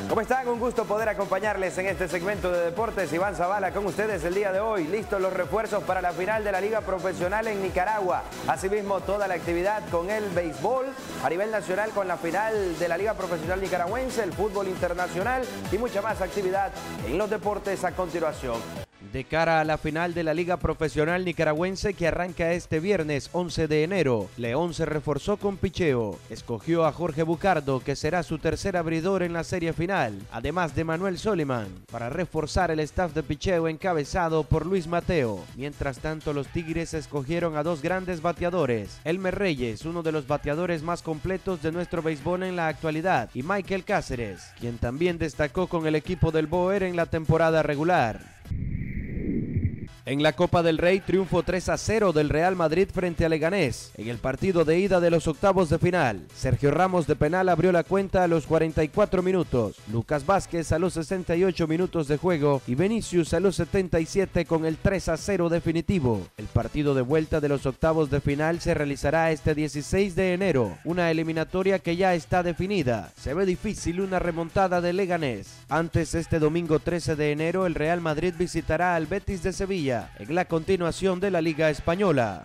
¿Cómo están? Un gusto poder acompañarles en este segmento de deportes. Iván Zavala con ustedes el día de hoy. Listos los refuerzos para la final de la Liga Profesional en Nicaragua. Asimismo, toda la actividad con el béisbol a nivel nacional con la final de la Liga Profesional Nicaragüense, el fútbol internacional y mucha más actividad en los deportes a continuación. De cara a la final de la Liga Profesional Nicaragüense que arranca este viernes 11 de enero, León se reforzó con picheo. Escogió a Jorge Bucardo, que será su tercer abridor en la serie final, además de Manuel Soliman, para reforzar el staff de picheo encabezado por Luis Mateo. Mientras tanto, los Tigres escogieron a dos grandes bateadores, Elmer Reyes, uno de los bateadores más completos de nuestro béisbol en la actualidad, y Michael Cáceres, quien también destacó con el equipo del Boer en la temporada regular. En la Copa del Rey, triunfo 3-0 del Real Madrid frente a Leganés en el partido de ida de los octavos de final. Sergio Ramos de penal abrió la cuenta a los 44 minutos, Lucas Vázquez a los 68 minutos de juego y Vinicius a los 77 con el 3-0 definitivo. El partido de vuelta de los octavos de final se realizará este 16 de enero, una eliminatoria que ya está definida. Se ve difícil una remontada de Leganés. Antes, este domingo 13 de enero, el Real Madrid visitará al Betis de Sevilla en la continuación de la Liga Española.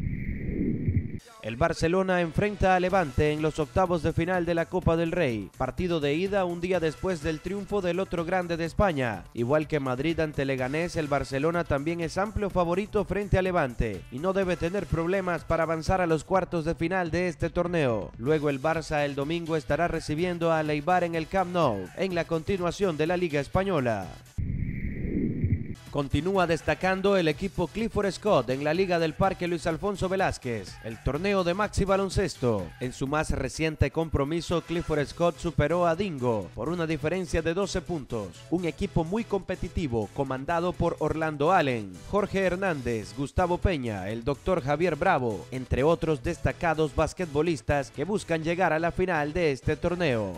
El Barcelona enfrenta a Levante en los octavos de final de la Copa del Rey. Partido de ida un día después del triunfo del otro grande de España. Igual que Madrid ante Leganés, el Barcelona también es amplio favorito frente a Levante y no debe tener problemas para avanzar a los cuartos de final de este torneo. Luego el Barça el domingo estará recibiendo a Eibar en el Camp Nou, en la continuación de la Liga Española. Continúa destacando el equipo Clifford Scott en la Liga del Parque Luis Alfonso Velázquez, el torneo de Maxi Baloncesto. En su más reciente compromiso, Clifford Scott superó a Dingo por una diferencia de 12 puntos. Un equipo muy competitivo, comandado por Orlando Allen, Jorge Hernández, Gustavo Peña, el Dr. Javier Bravo, entre otros destacados basquetbolistas que buscan llegar a la final de este torneo.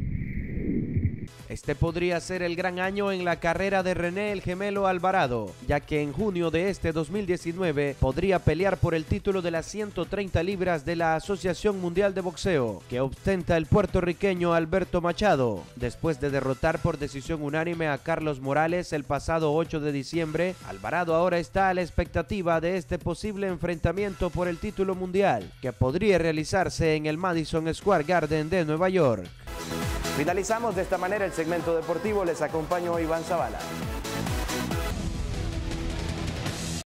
Este podría ser el gran año en la carrera de René el Gemelo Alvarado, ya que en junio de este 2019 podría pelear por el título de las 130 libras de la Asociación Mundial de Boxeo, que ostenta el puertorriqueño Alberto Machado. Después de derrotar por decisión unánime a Carlos Morales el pasado 8 de diciembre, Alvarado ahora está a la expectativa de este posible enfrentamiento por el título mundial, que podría realizarse en el Madison Square Garden de Nueva York. Finalizamos de esta manera el segmento deportivo. Les acompañó Iván Zavala.